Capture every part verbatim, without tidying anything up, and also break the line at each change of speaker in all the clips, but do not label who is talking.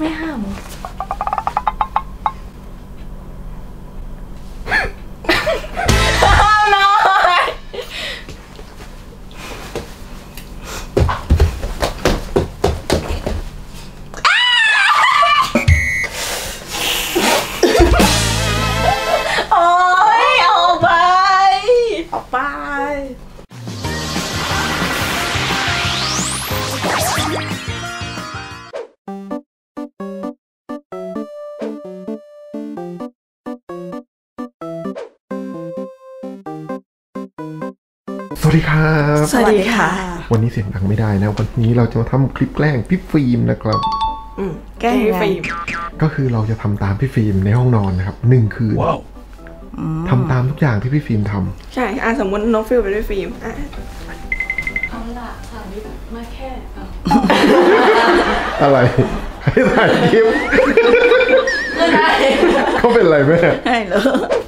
ไม่ห้าม
สวัสดีครับ
สวัสดีค่ะ
วันนี้เสียงดังไม่ได้นะวันนี้เราจะทำคลิปแกล้งพี่ฟิล์มนะครับ
อืมแกล้งพี่ฟิล์ม
ก็คือเราจะทำตามพี่ฟิล์มในห้องนอนนะครับหนึ่งคืนทำตามทุกอย่างที่พี่ฟิล์มทำ
ใช่อ่ะสมมติน้องฟิลเป็นพี่ฟิล์มอ่ะ
เอาล่ะถ่ายมาแค่
อะไรให้ถ่ายคลิป
ก็ได้
เขาเป็นอะไรแม่
ใช่เหรอ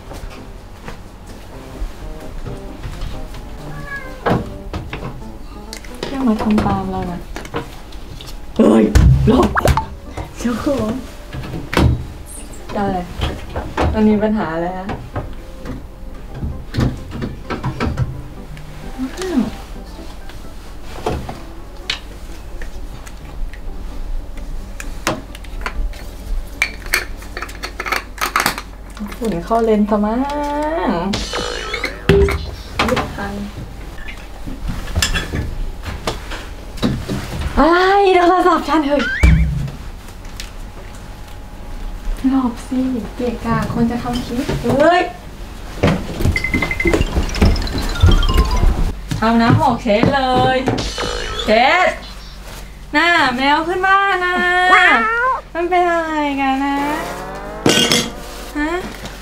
มาทำตามเรานะ
เฮ้ยหลบเจ้าของ
ได้มันมีปัญหาแล้วฝุ่นเข้าเลนส์ซะมั้งไม่ทันอะไรโทรศัพท์ฉันเฮ้ยหลบสิเกะกะคนจะทำคลิปเฮ้ยทำน้ำหกเช็ดเลยเช็ดหน้าแมวขึ้นบ้านนะมันเป็นอะไรกันนะฮะ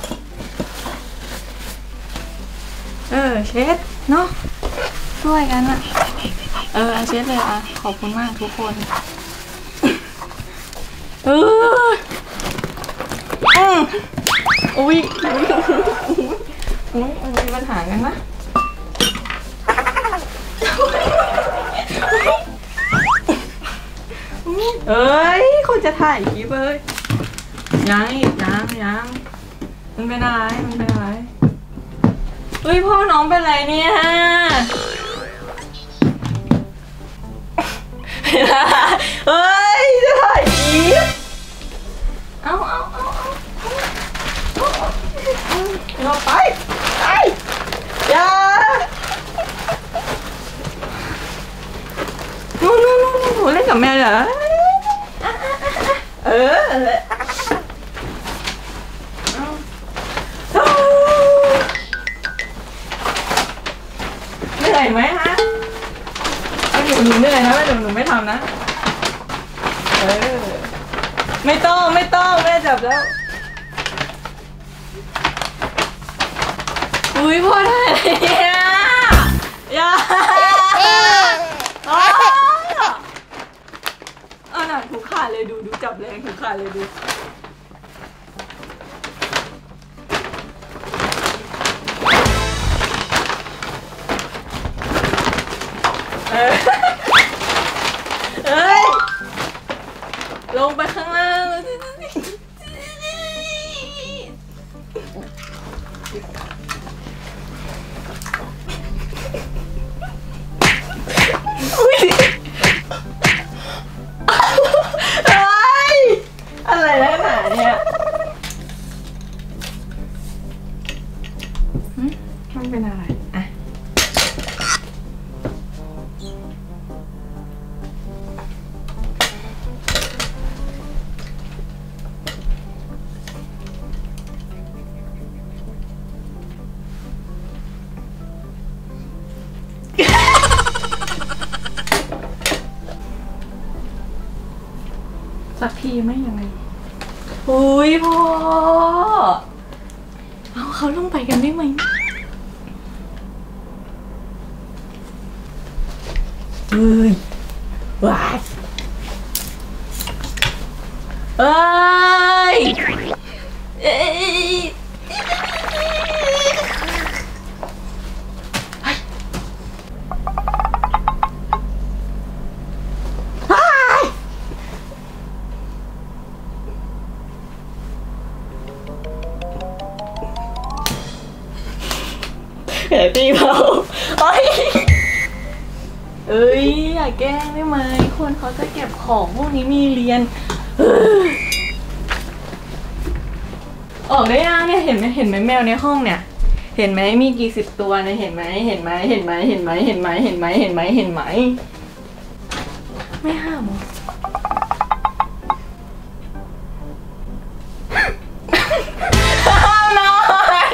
เออเช็ดเนาะช่วยกันอะเออเช็ดเลยอ่ะขอบคุณมากทุกคนเอออืมอุ้ยอุ้ยมันมีปัญหากันนะเอ้ยคนจะถ่ายคลิปเลยยังอีกยังยังมันเป็นอะไรมันเป็นอะไรเฮ้ยพ่อน้องเป็นอะไรเนี่ยเฮ้ยจะถ่ายคลิปเอาเอาเอาเอาเราไปไปอย่านู่นนู่นนู่นนู่นเล่นกับแมวเหรอเออเหนื่อยไหมฮะหนูหนูเหนื่อยนะแม่หนูหนูไม่ทำนะเออไม่ต้องไม่ต้องแม่จับแล้วอุ้ยพ่อได้เนี่ยอย่าเอาหนักถูกขาเลยดูดูจับแรงถูกขาเลยดูเอ้ยลงไปข้างล่างอุ้ยอะไรนักหนาเนี่ยมันเป็นอะไรอ่ะสักทีไหมยังไงอุ้ยพ่อเอาเขาลงไปกันได้ไหมเฮ้ยว้ายเอ้ยเอ้ยแผลตีเปล่าเอ้ยเอ้ยอย่าแกล้งได้ไหมคนเขาจะเก็บของพวกนี้มีเรียนออกได้ยังเนี่ยเห็นไหมเห็นไหมแมวในห้องเนี่ยเห็นไหมมีกี่สิบตัวเนี่ยเห็นไหมเห็นไหมเห็นไหมเห็นไหมเห็นไหมเห็นไหมเห็นไหมเห็นไหมไม่ห้ามหรอห้ามหน่อย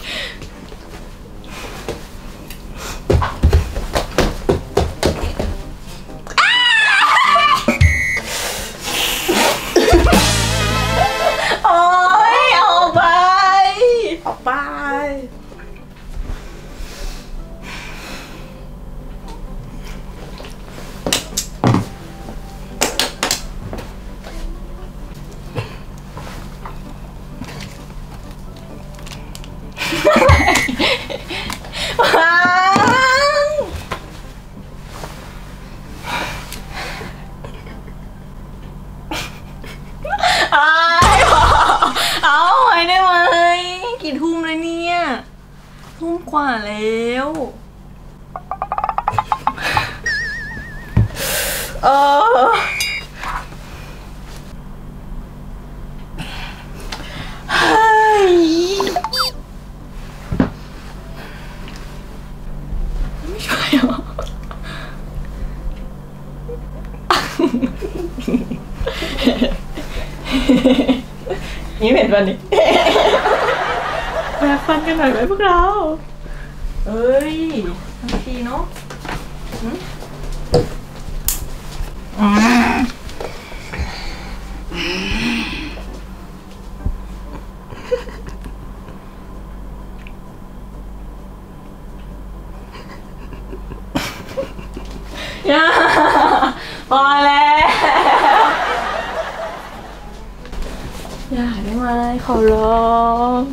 โอ๊ยออกไปออกไปว้าวเอาเอาไว้ได้ไหมกี่ทุ่มเลยเนี่ยทุ่มกว่าแล้วเออเฮ้ยไม่ช่วยหรอนี่เป็นวันนี้แบกฟันกันหน่อยไหมพวกเราเอ้ยทันทีเนาะอย่าพอแล้วอย่าได้ไหมขอร้อง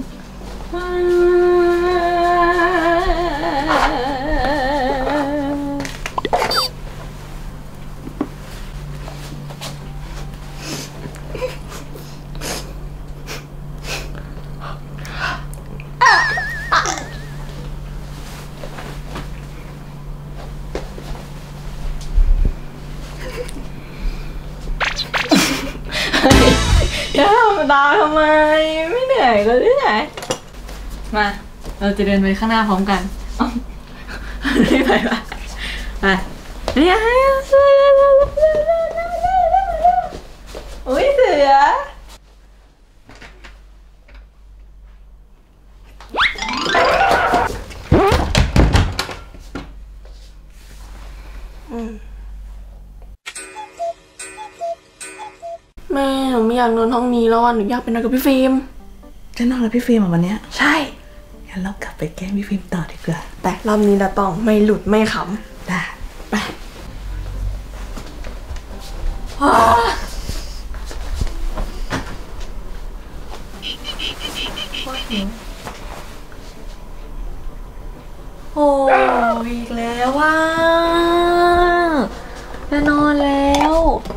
อย่าทำตาทำไมไม่เหนื่อยเลยหรือไงมาเราจะเดินไปข้างหน้าพร้อมกันไม่ไปปะไปเนี่ยโอ้ยเสือแม่หนูไม่อยากนอนห้องนี้แล้วอ่ะหนูอยากไปนอนกับพี่ฟิล์ม
จะนอนกับพี่ฟิล์มวันนี้
ใช่
งั้นเรากลับไปแกล้งพี่ฟิล์มต่อดีกว่า
แต่รอบนี้เราต้องไม่หลุดไม่ขำ
ได้
ไปโอ้อีกแล้วว่าจะนอนแล้ว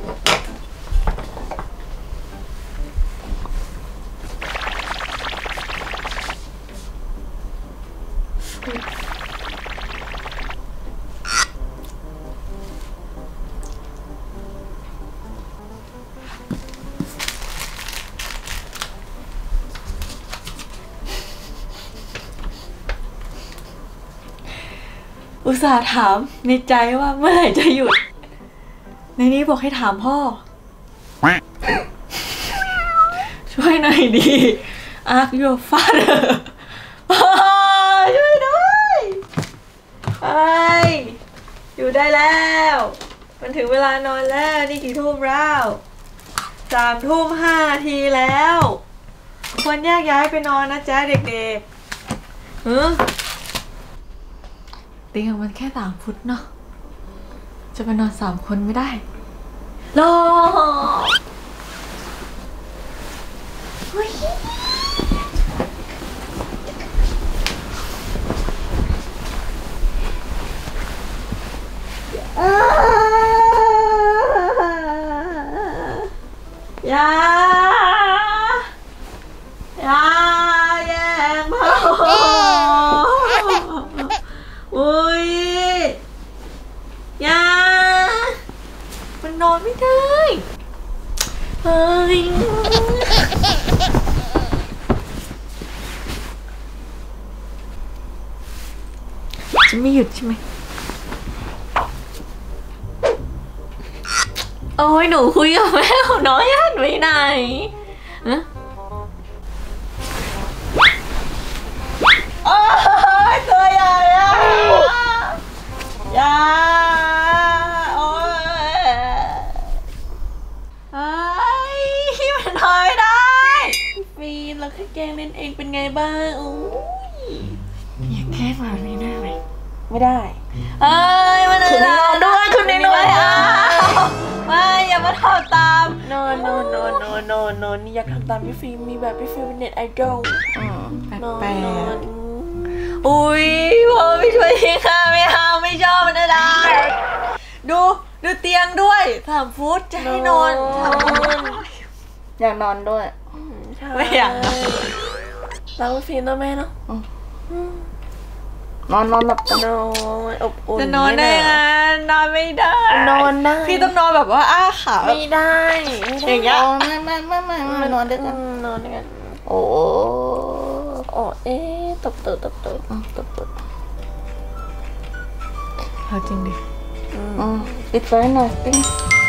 อุตส่าห์ถามในใจว่าเมื่อไหร่จะหยุดในนี้บอกให้ถามพ่อช่วยหน่อยดี Ask your father พ่อช่วยด้วยไปอยู่ได้แล้วมันถึงเวลานอนแล้วนี่กี่ทุ่มแล้วสามทุ่มห้าทีแล้วควรแยกย้ายไปนอนนะจ๊ะเด็กๆหือเตียงมันแค่สามฟุตเนาะจะไปนอนสามคนไม่ได้รอเฮ้ยอย่าอย่าแย่งพ่อไม่หยุดใช่ไหมโอ้ยหนูคุยกับแม่ของน้องยันไว้ไหนฮะโอ้ยตัวใหญ่อะยาโอ้ยไอ้มันถอยได้ฟีนเราแค่แกล้งเล่นเองเป็นไงบ้างโอ้ยอยากแกล้งแบบนี้ได้ไหมไม่ได้เอ้ยมันคุณนอนด้วยคุณนอนด้วยอ่ะไม่อย่ามาทำตามโนโนโนโนโนโนนี่อยากทำตามพี่ฟิล์มมีแบบพี่ฟิล์มเป็นเน็ตไอดอลแปลกอุ้ยพ่อไม่ช่วยทีค่ะไม่เอาไม่ชอบมันนะดาดูดูเตียงด้วยสามฟุตจะให้นอนอยากนอนด้วยไม่อยากรักพี่ฟิล์มนะแม่เนาะนอนนอนแบบนอนอบอุ่นจะนอนได้ไงนอนไม่ได้นอนได้พี่ต้องนอนแบบว่าอ้าขาไม่ได้อย่างเงี้ยไม่ไม่ไม่ไม่ไม่นอนด้วยกันนอนด้วยกันโอ้โอ้เอ๊ะตบตัวตบตัวตบตัวเอาจริงดิปิดไฟหน่อยปิด